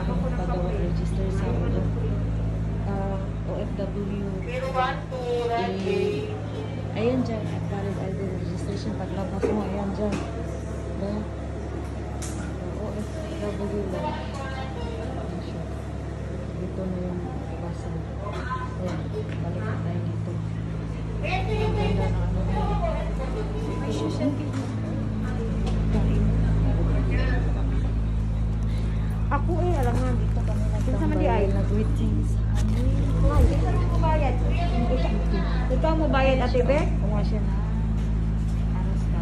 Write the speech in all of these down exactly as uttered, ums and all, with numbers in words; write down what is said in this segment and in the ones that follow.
pinapagawa register sa ulo. Uh, O F W. Eh, ayan dyan. Valid I D registration. Paglabas mo, ayan dyan. Ayan. O F W lang. Ayan siya. Dito na yung basa. Ayan. Balik na tayo dito. Ang ganda na ano na. May social media. Ako eh, alam nga dito kami nagtambay. Ay, nag-waiting sa amin. Ay, ikaw mo bayad. Ikaw mo bayad, Ate Be? Kumuha siya na. Aras ka.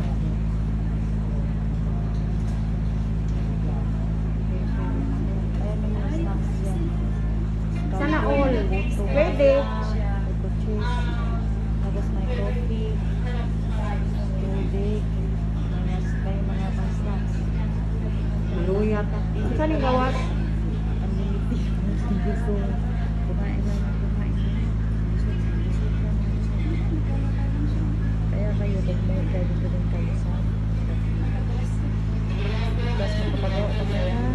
Ayan yung mga snacks yan. Sana all. Pwede. Ito cheese. Tapos may coffee. Tubig. May mga pang snacks. Luya ta. Saan yung gawas? Ang limiti. Gusto. Kumain na na kumain na. Busog, busog ka na, busog. Kaya kayo, dagmay kayo dito rin kayo sa tapos magpapagawa ka na yan.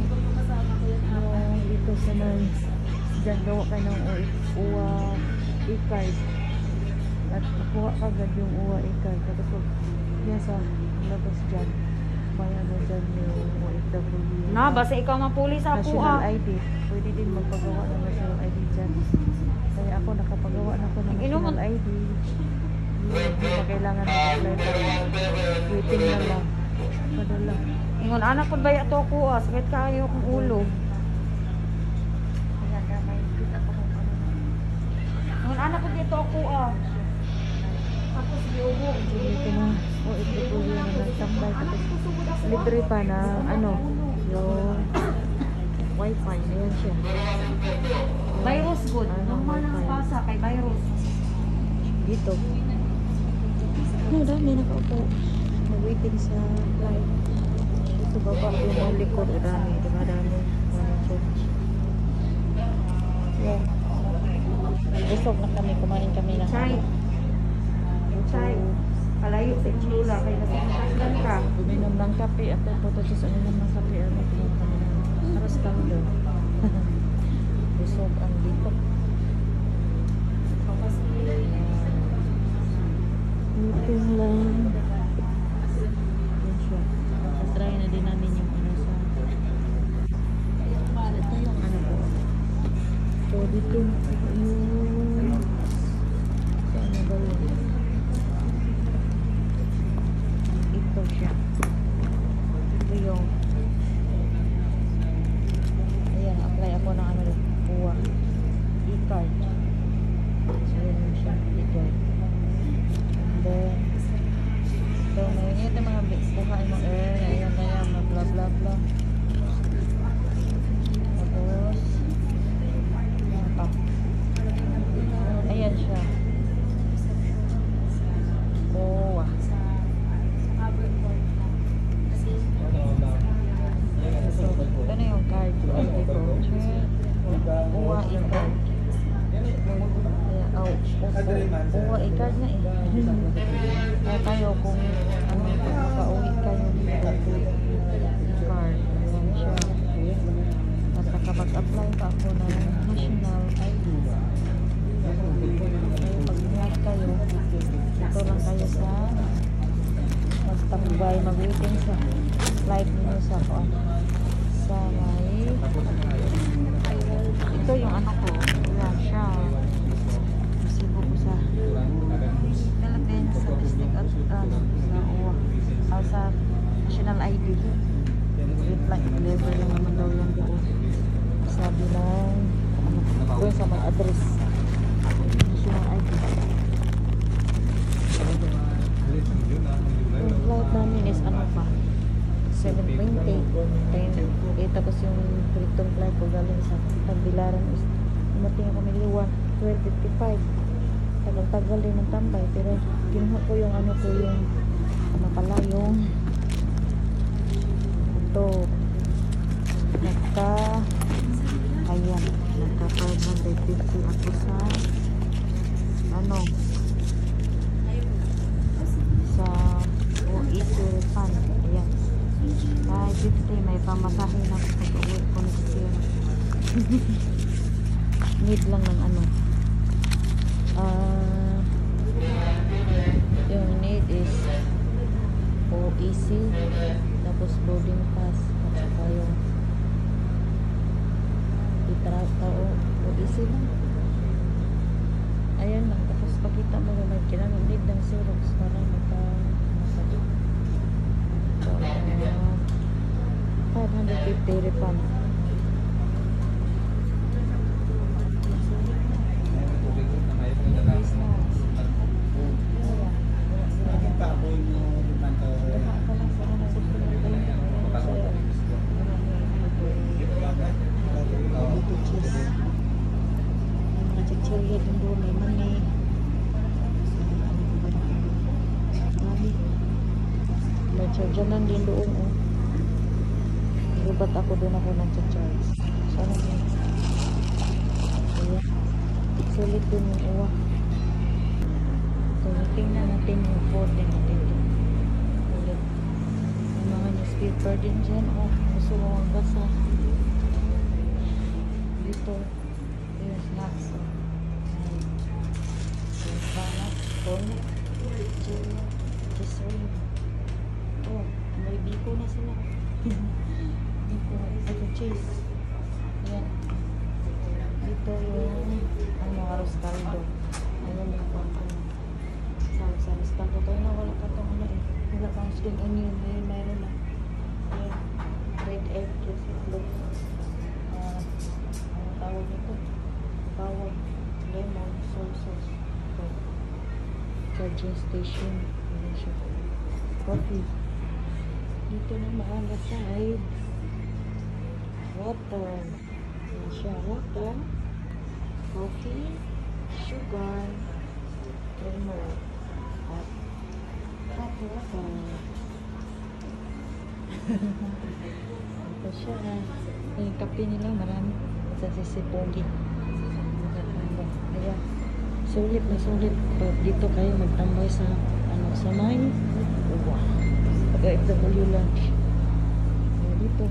Yung dito sa man, dyan gawa ka ng U A e-card. At kukuha ka agad yung U A e-card. Tapos yan sa labas dyan. Kaya na dyan yung O F W. Na, basta ikaw mapuli sa ako National ah. I D. Pwede din magpagawa ng National I D dyan. Kaya ako nakapagawa na ako ng National I D. Hindi na kailangan mag-apply pa. Waiting na lang. Padala. Ingon, anak ko ba ito ako ah. Sakit kayo kong ulo. Kaya na may kita ko kung ano na. Ingon, anak ko dito ako ah. Tapos giubo. Dito na O F W na nagtambay. Tapos libre pa na ano yung wifi. Ayan siya. Virus good. Ano, Normal ang wifi. pasa kay virus. Dito. Ano, dami nakaupo. Nag-waiting sa flight. Dito baba yung mga likod. Dami, diba dami. Dami church. Yan. Busog na kami. Kumain kami na. Chay. Chay. Palayo sa Chula. Kaya nasasasdan ka. Uminom ng kape at photo juice. Uminom ng kape. Ano pinong kami na. Haras kami doon. Busog ang dito. Waiting lang. Yan siya. Try na din namin yung ano sa ito yung ano po. So dito yung saan na ba yun? Ito siya. Ito yung ayan, apply ako ng ano buwa e-card. So yun siya dito. And then so may ito mga bukain mo air ayan na yan bla bla bla. Tapos yan pa. Ayan siya. Oh, so, ito na yung card. Ito ko. Uwa e-card. Oh, uwa e-card na eh. Kaya tayo kung ano, pauwi kayo dito. Card. Ayan siya. At nakapag-apply pa ako ng National I D. Kaya pag niyak kayo, dito lang kayo sa magtambay, mag-waiting sa flight ninyo sa kuan. Sa may ito yung anak ko. Ayan siya. Resibo ko sa Philippines sa district at ano, sa U A. Ah, sa National I D. Reply, deliver lang naman daw yung doon. Sabi lang, ano, doon sa may address. National I D. Yung flight namin is ano pa? seven twenty. Eh, tapos yung return flight ko galing sa Tagbilaran is umating ako may twelve fifty-five. Tagal-tagal din ng tambay. Pero kinuha ko yung ano ko yung ano pala yung ito nagka ayan nagka five hundred fifty ako sa ano sa O E T fund. Ayan five fifty. May pamasahe na ako pag-uwi ko next year. Need lang ng ano. Ah, yung need is O E C, tapos boarding pass, at saka yung itrata o O E C lang. Ayan lang, tapos pakita mo na may kailangan need ng Xerox para maka masabit. So, uh, five hundred fifty refund. Chargeran din doon oh. Lubat ako doon ako nag-charge. Sana din. Ayan. Sulit doon yung uwa. So, tingnan natin yung fourteen natin doon. Ulit. Yung mga newspaper din dyan. Oh, gusto mo magbasa. Dito. Yung snacks. Oh. Ayan. So, banat. Tonic. Jelly. Giselle. Oh, may biko na sila. Biko na isa yung cheese. Ayan. Dito yung ano, arroz caldo. Ayan yung pang ano. Sa arroz caldo. Kaya na wala pa itong ano eh. Wala pang spring onion. Ayan, mayroon na. Ayan. Red egg. Yes, itlog. Uh, ano tawag nito? Bawang. Lemon. Soy sauce. Okay. Charging station. Ayan siya. Coffee. Dito naman sa side, water. Ayan siya, water, coffee, sugar, creamer, at hot water. Ito siya. Yung kape nila marami sa sisipogi. Ayan. Sulit na sulit. Pag dito kayo magtambay sa ano sa may uwa. Pag-F W lunch. Ayan dito.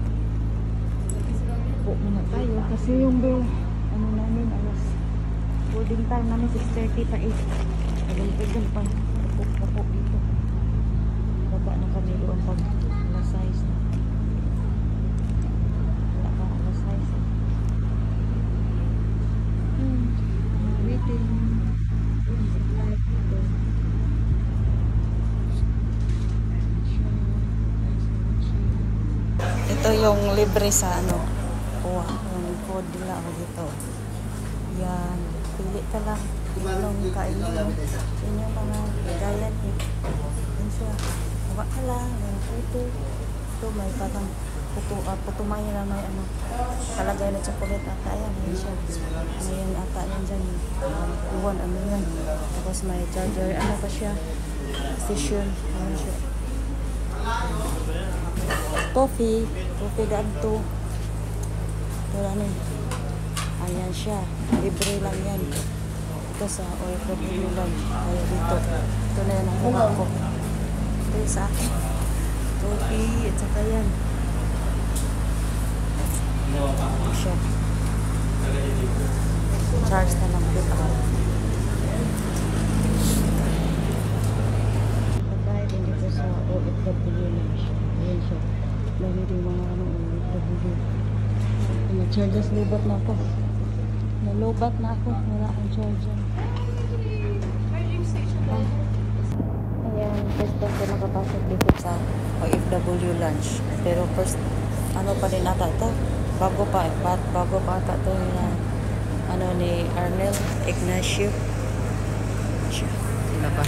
Po muna tayo. Kasi yung bill, ano namin, alas boarding time namin six thirty pa eight. Agal-agal pa. Kapok-kapok dito. Baba na kami doon pag alas size na. Wala ka alas size eh. Hmm. Waiting. Ito yung libre sa ano. Kuha. Yung food nila ako dito. Yan. Pili ka lang. Anong kain mo. Yan yung mga gayan eh. Yan siya. Kuha ka lang. Yan puto. Ito may parang puto. Uh, puto may na may ano. Kalagay na chocolate ata. Ayan. Yan siya. Ano yan ata yan dyan. Um, Iwan ano yan. Tapos may charger. Ano pa siya. Station. Ayan siya. Coffee, coffee ganto. Wala na. Ayan siya. Libre lang yan. Ito sa O F W lang. Kaya dito. Ito na yan ang mukha ko. Ito yung sa akin. Coffee. At saka yan. Ayan siya. Charge na lang dito. Pagkain din dito sa O F W lang siya. Ayan siya. Dami din mga ano, O F W. Nag-charges, lubat na ako. Nalubat na ako. Wala akong charger. Ah. Ayan, first time ko nakapasok dito sa O F W lunch. Pero first, ano pa din ata ito? Bago pa, ba't bago pa ata ito yung ano ni Arnel Ignacio. Siya, labas.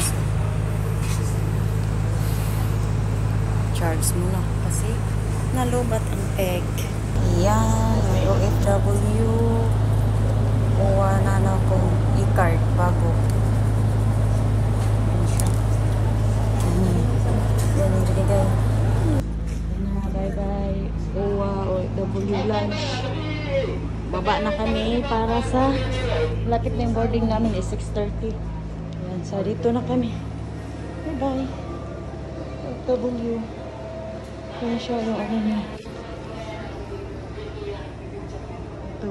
Charge mo na kasi nalubat ang egg. Yan, may O F W. Kuha na na akong e-card bago. Yan siya. Hmm. Yan yung binigay. Bye bye. Kuha O F W lunch. Baba na kami para sa lapit na yung boarding namin is six thirty. Yan, so dito na kami. Bye bye. O F W. Kaya siya yung ano niya. Ito.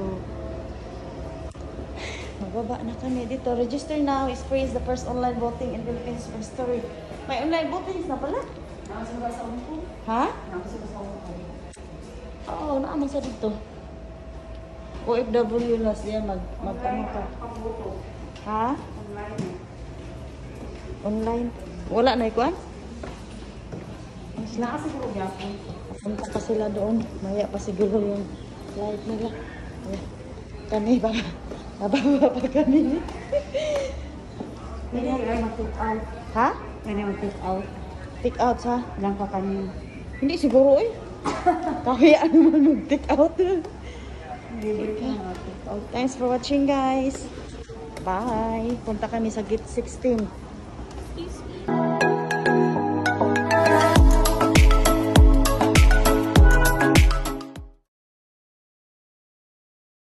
Magbaba na kami dito. Register now. Experience the first online voting in Philippines for story. May online voting na pala. Ha? Oo, naaman sa dito. O F W las yan. Mag, mag, ano ka? Ha? Online. Wala na ikuan? Mas na. Punta pa sila doon. Maya pa siguro yung light nila. Ayan. Kami pa. Nababa pa kami. Pwede ay mag-take out. Ha? Pwede mag-take out. Take out ha? Lang ka kami. Hindi siguro eh. Kaya naman mag-take out. Libre ka mag-take out. Thanks for watching guys. Bye. Punta kami sa gate sixteen.